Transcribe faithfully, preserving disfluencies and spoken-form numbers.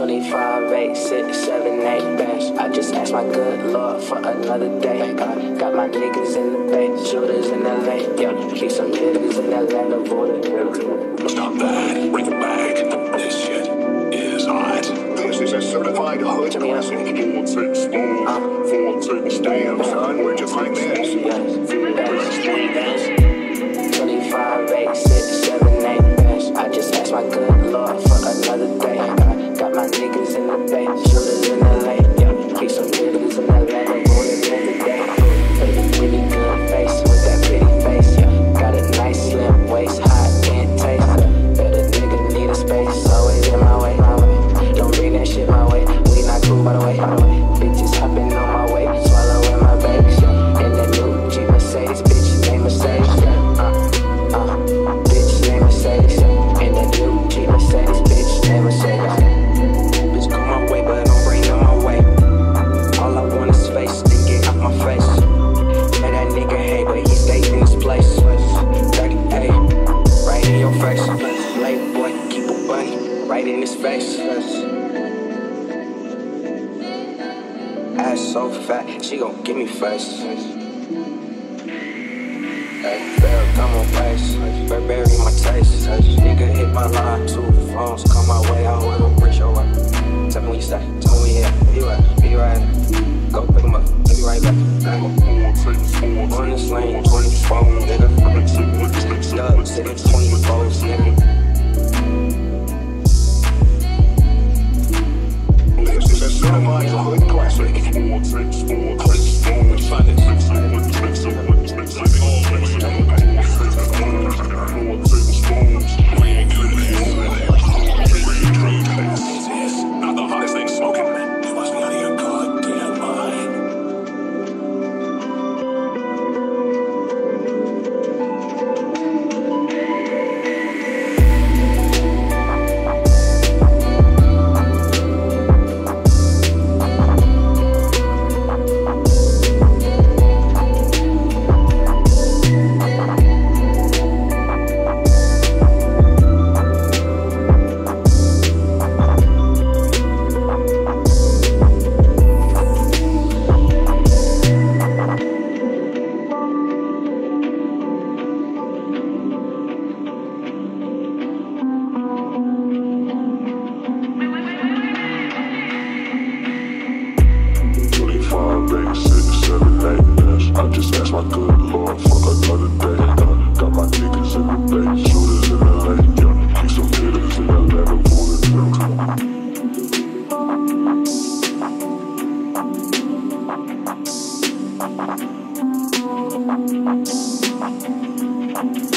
twenty-five, eight, six, seven, eight best. I just asked my good Lord for another day. Uh, got my niggas in the bay, shooters in L A. Yeah, keep some niggas in Atlanta, border. Stop that. Bring it back. This shit is hot. This is a certified hood classic. Four six storms. Uh, Four six storms. Son, we're just like this. twenty-five, eight, six, seven, eight best. I just asked my good Lord for another day. Uh, got my niggas in the bay, shooters in L A. Yeah, keep some niggas in Atlanta, border every day. Pretty, pretty good face with that pretty face. Yeah, got a nice slim waist, hot can't taste. Yeah, bet a nigga need a space, always in my way, my way. Don't bring that shit my way. We not cool by the way, by the way. Bitches hopping on my way, swallowing my bags. Yeah, in that new Jeep Mercedes, bitch named Mercedes. Yeah, uh, uh, bitch named Mercedes. Yeah, in that new Jeep Mercedes, bitch named Mercedes. Bitch come my way, but don't bring them my way. All I want is space, then get out my face. Yeah, that nigga hate, but he stays in his place. thirty-eight, right in your face. Playboy, keep a bunny, right in his face. Ass so fat, she gon' give me face. Hey, Farrah, come on, place. Burberry, my taste. Nigga hit my line, two phones come my way. I wanna reach your way. Tell me when you stay, tell me when you here. Be right, be right. Go pick him up, I'll be right back. On this lane, twenty-four, nigga. Stub, sitting twenty-fours, nigga. This is a certified hood classic. Four six four six storms. Find it. Not the hottest thing smoking. You must be out of your goddamn mind. I just asked my good Lord for another day. Uh, got my niggas in the bay, shooters in L A. Yeah, keep some niggas in Atlanta, border.